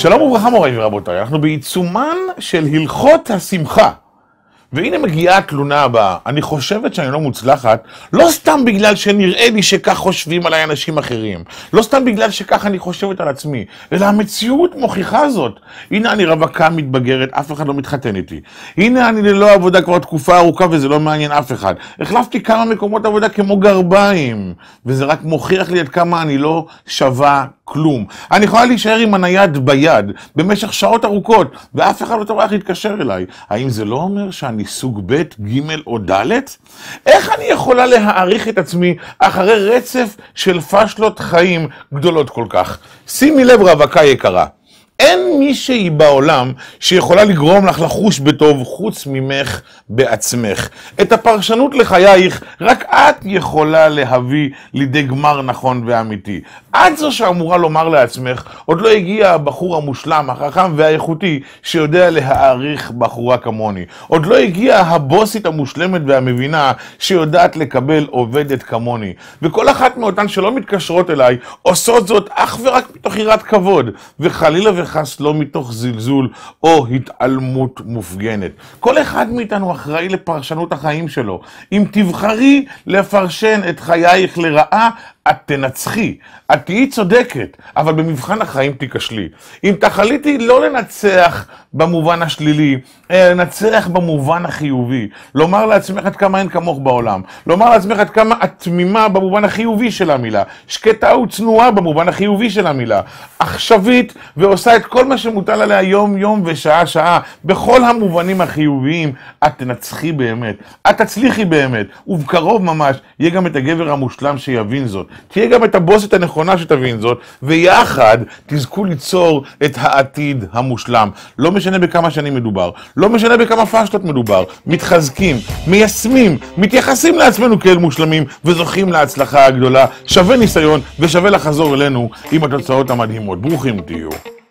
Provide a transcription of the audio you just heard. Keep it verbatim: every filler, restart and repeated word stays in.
שלום וברכה מוריי ורבותיי, אנחנו בעיצומן של הלכות השמחה. והנה מגיעה התלונה הבאה. אני חושבת שאני לא מוצלחת, לא סתם בגלל שנראה לי שכך חושבים עליי אנשים אחרים, לא סתם בגלל שכך אני חושבת על עצמי, אלא המציאות מוכיחה זאת. הנה אני רווקה מתבגרת, אף אחד לא מתחתן איתי. הנה אני ללא עבודה כבר תקופה ארוכה וזה לא מעניין אף אחד. החלפתי כמה מקומות עבודה כמו גרביים, וזה רק מוכיח לי עד כמה אני לא שווה כלום. אני יכולה להישאר עם הנייד ביד במשך שעות ארוכות, ואף אחד לא טורח להתקשר אליי. האם זה לא אומר שאני סוג ב', ג' או ד'? איך אני יכולה להעריך את עצמי אחרי רצף של פשלות חיים גדולות כל כך? שימי לב רווקה יקרה, אין מישהי בעולם שיכולה לגרום לך לחוש בטוב חוץ ממך בעצמך. את הפרשנות לחייך רק את יכולה להביא לידי גמר נכון ואמיתי. את זו שאמורה לומר לעצמך, עוד לא הגיע הבחור המושלם, החכם והאיכותי שיודע להעריך בחורה כמוני. עוד לא הגיעה הבוסית המושלמת והמבינה שיודעת לקבל עובדת כמוני. וכל אחת מאותן שלא מתקשרות אליי עושות זאת אך ורק מתוך יראת כבוד, וחלילה וחס לא מתוך זלזול או התעלמות מופגנת. כל אחד מאיתנו אחראי לפרשנות החיים שלו. אם תבחרי לפרשן את חייך לרעה, את תנצחי, את תהיי צודקת, אבל במבחן החיים תיכשלי. אם תחליטי לא לנצח במובן השלילי, אלא לנצח במובן החיובי, לומר לעצמך עד כמה אין כמוך בעולם, לומר לעצמך עד כמה את תמימה במובן החיובי של המילה, שקטה וצנועה במובן החיובי של המילה, עכשווית ועושה את כל מה שמוטל עליה יום יום ושעה שעה, בכל המובנים החיוביים, את תנצחי באמת, את תצליחי באמת, ובקרוב ממש יהיה גם את הגבר המושלם שיבין זאת. תהיה גם את הבוסית הנכונה שתבין זאת, ויחד תזכו ליצור את העתיד המושלם. לא משנה בכמה שנים מדובר, לא משנה בכמה פשלות מדובר, מתחזקים, מיישמים, מתייחסים לעצמנו כאל מושלמים, וזוכים להצלחה הגדולה. שווה ניסיון ושווה לחזור אלינו עם התוצאות המדהימות. ברוכים תהיו.